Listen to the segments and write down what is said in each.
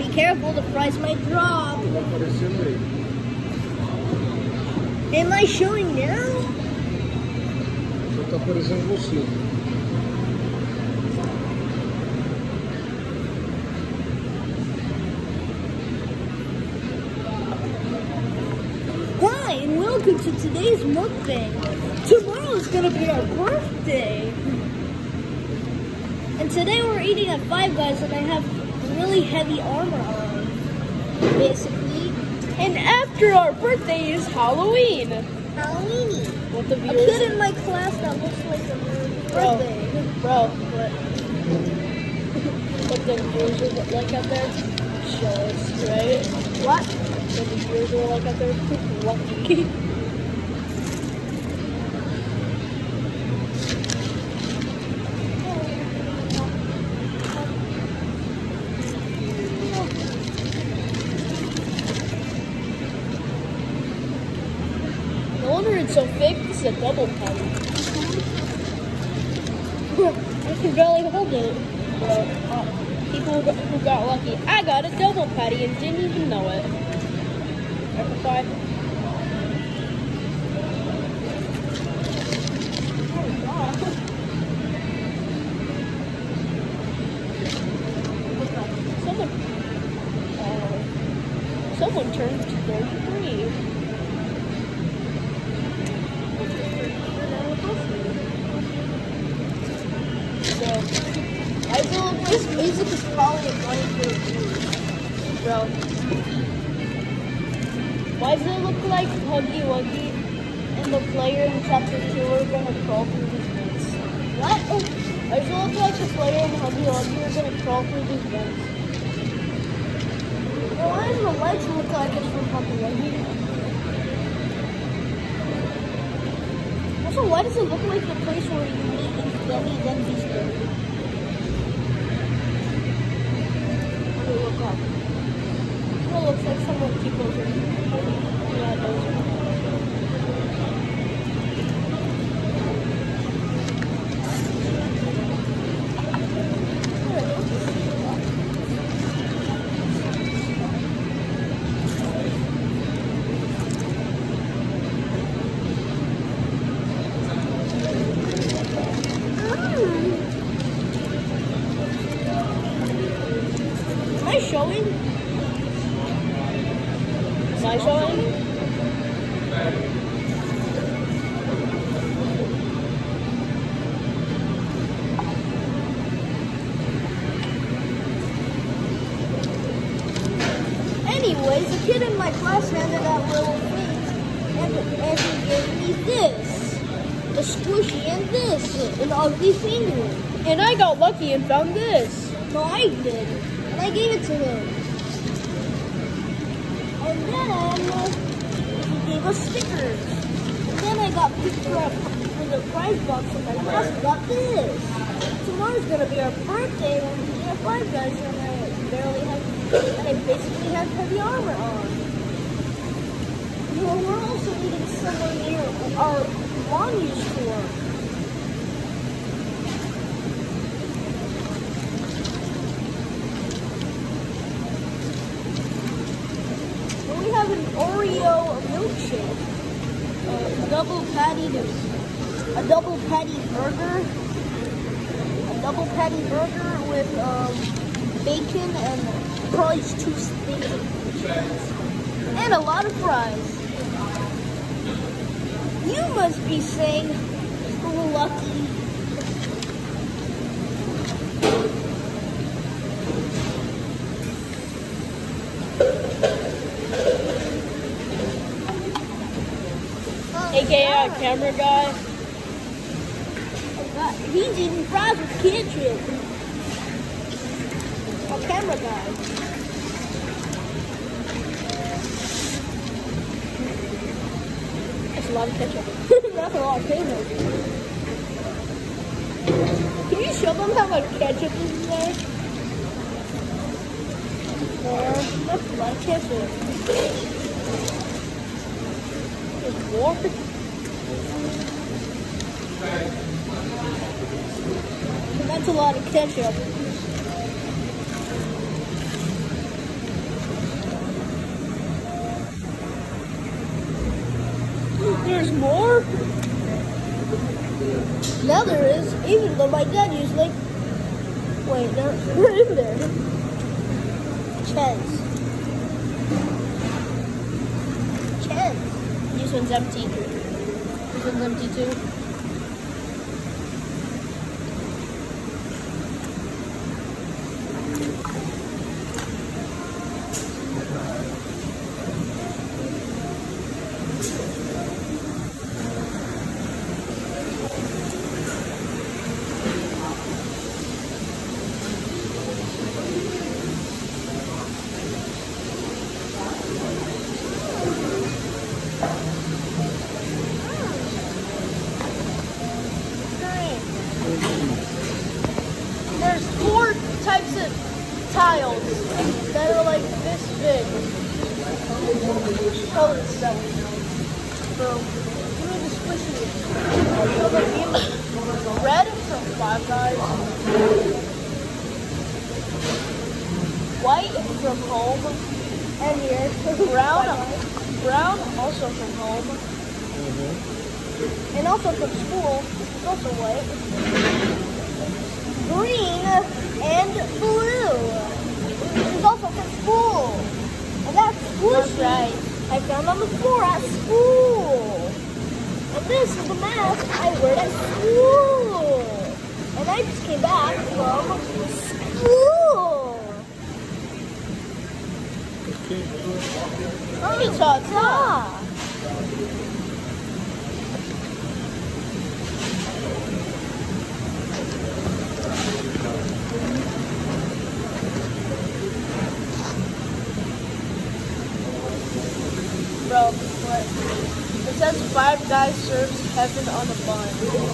Be careful, the fries might drop. Am I showing now? Só tá aparecendo você. Hi, and welcome to today's mukbang. Tomorrow is gonna be our birthday. And today we're eating at Five Guys, and I have really heavy armor on, basically. And after our birthday is Halloween. Halloween. What the A viewers... kid in my class that looks like a birthday. Bro, what the viewers are like out there? Show us, right? What? What the viewers are like out there? Lucky. No wonder it's so thick. This is a double patty. I can barely hold it. Bro, people who got lucky. I got a double patty and didn't even know it. Number 5. Someone turned 33. This music is probably annoying for you. Bro. Why does it look like Huggy Wuggy and the player in chapter 2 are gonna crawl through these vents? What? Why does it look like the player and Huggy Wuggy are gonna crawl through these vents? Well, why does the legs look like it's from Huggy Wuggy? Also, why does it look like the place where you meet in Belly then he's dirty? Look up. It looks like someone people are. Yeah, it does. Am I showing? Am I showing? Anyways, a kid in my class handed out little things, and he gave me this, a squishy, and this, an ugly finger. And I got lucky and found this. No, I did, and I gave it to him. And then he gave us stickers. And then I got picked up for the prize box, and my class got this. Tomorrow's gonna be our birthday, and we have Five Guys, and I basically have heavy armor on. You know, we're also eating somewhere near our lawn use tour. And we have an Oreo milkshake, a double patty burger with bacon and probably 2 steaks and a lot of fries. You must be saying, lucky. AKA our camera guy. He's eating fries with ketchup. Our camera guy. That's a lot of ketchup. That's a lot of ketchup. Can you show them how much ketchup is in there? That's a lot of ketchup. There's more. And that's a lot of ketchup. There's more? Now there is, even though my dad usually... Wait, they're in there. Chance. This one's empty. This one's empty too. There's 4 types of tiles that are like this big. Color selling. So, you need to squish it. So the red from Five Guys. White from home. And here. Brown also from home. And also from school. It's also white. Green and blue. It's also from school. And that's squishy. That's right. I found on the floor at school. And this is the mask I wear at school. And I just came back from school. Ta-ta. Bro, what? It says Five Guys serves heaven on a bun.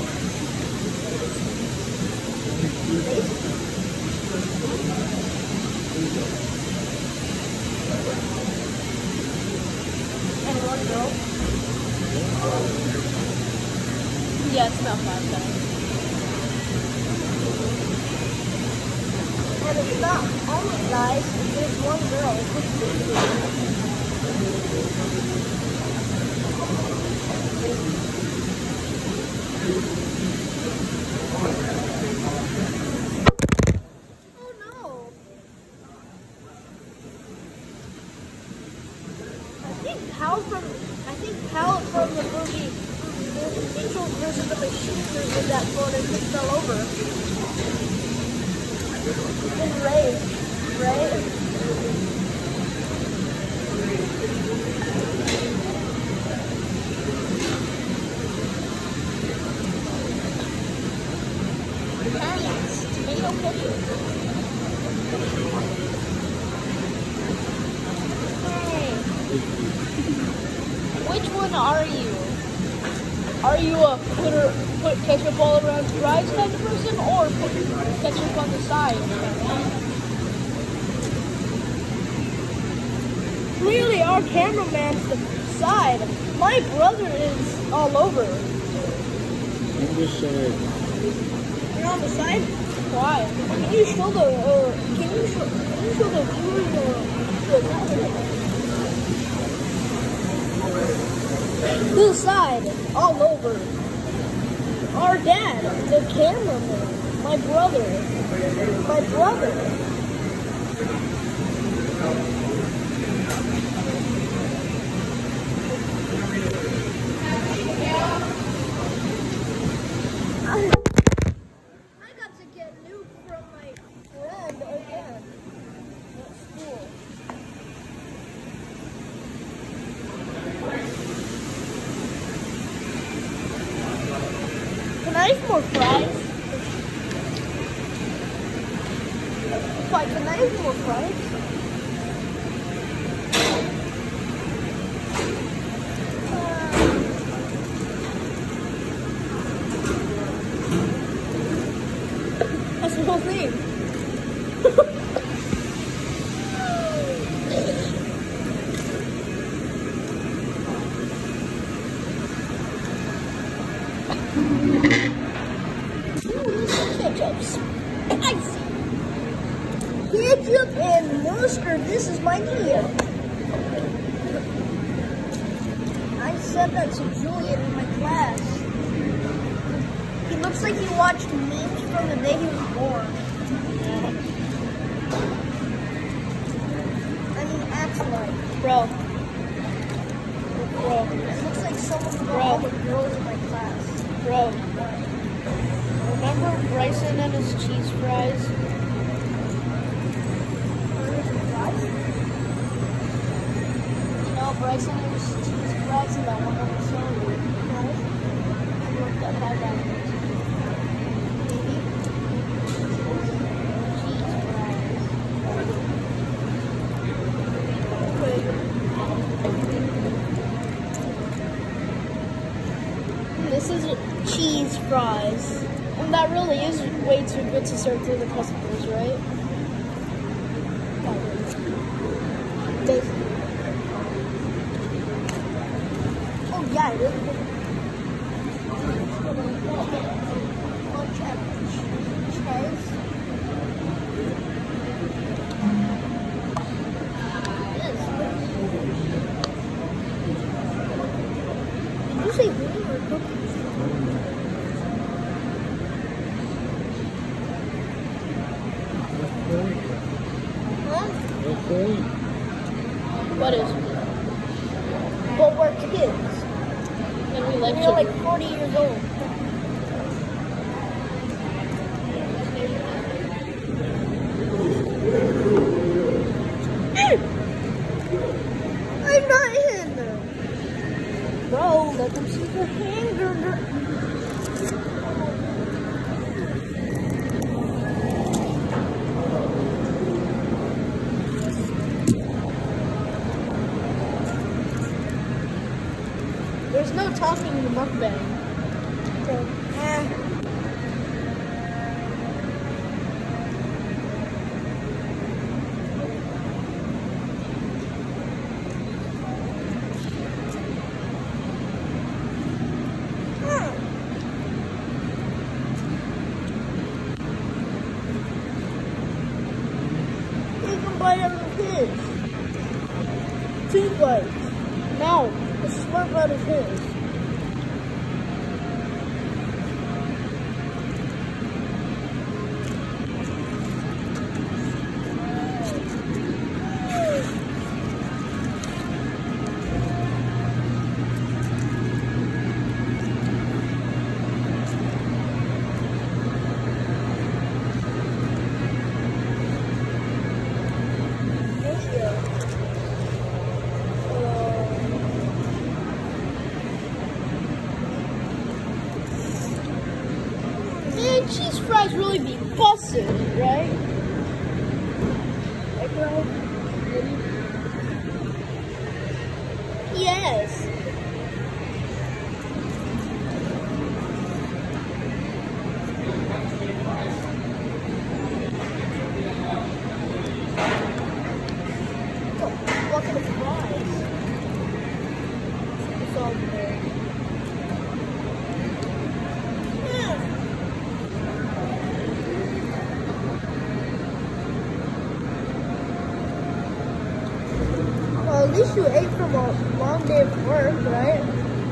And one girl. Yeah, it's not Five Guys. And it's not only guys, there's one girl. Oh no! I think Hal from the movie Angels versus the Machines in that phone and just fell over. And Ray. Tomato ketchup. Hey. Which one are you? Are you a put ketchup all around fries kind of person, or put ketchup on the side? Clearly our cameraman's the side. My brother is all over. On this side. You're on the side? Why? Can you show the viewers the side, all over. Our dad, the cameraman, my brother. I got to get nuked from my friend again at school. Can I have more fries? Why, can I have more fries? That's the whole thing. Ketchup, spicy. Ketchup and mustard. This is my meal. I said that to Julian in my class. He looks like he watched memes from the day he was born. I mean, acts like. Bro. It looks like someone from all the girls in my class. Bro. Remember Bryson and his cheese fries? No, Bryson and his cheese fries in that one on the show. I worked at $5. This is cheese fries. And that really is way too good to serve to the customers, right? Oh yeah, it is. Did you say green or cookies? Okay. What is? But we're kids. And we like We're sugar. like 40 years old. I'm not in. Bro, let them see the hamburger. There's no talking in the mukbang. You can buy out of his. 2 bites. No. The slurp out of his. Man, cheese fries really be busted, right? Right, bro? Yes. Look at the fries. It's all there. Well, at least you ate from a long day of work, right?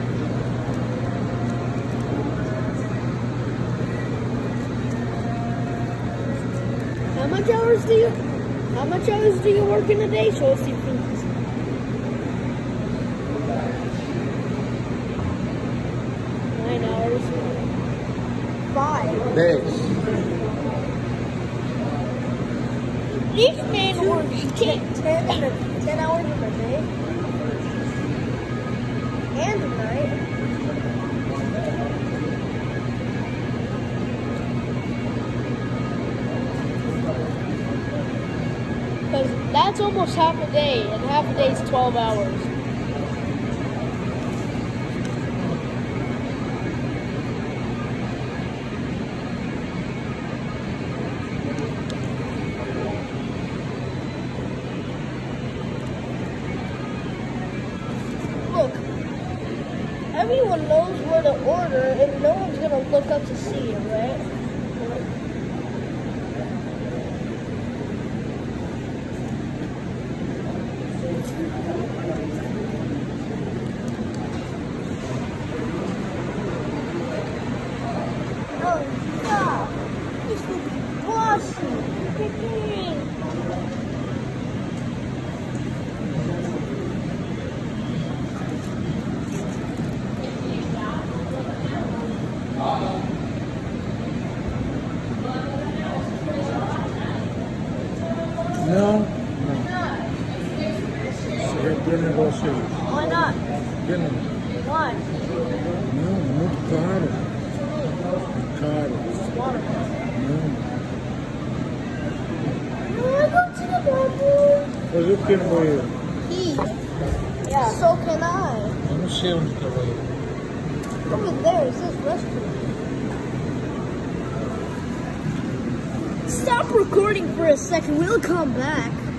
How much hours do you work in a day, Chelsea, please? 9 hours. 5. This. These men work 10 hours in a day. And a night. Because that's almost half a day, and half a day is 12 hours. Look, everyone knows where to order, and no one's gonna look up to see it, right? Não? Não. Esse já tem negócio aí. Why not? Que não? Why? Não, muito caro. É caro. Não. I go to the bathroom. Fazer o que no banheiro? Pee. Yeah. So can I. Eu não sei onde está o banheiro. Over there, it says restroom. Stop recording for a second. We'll come back.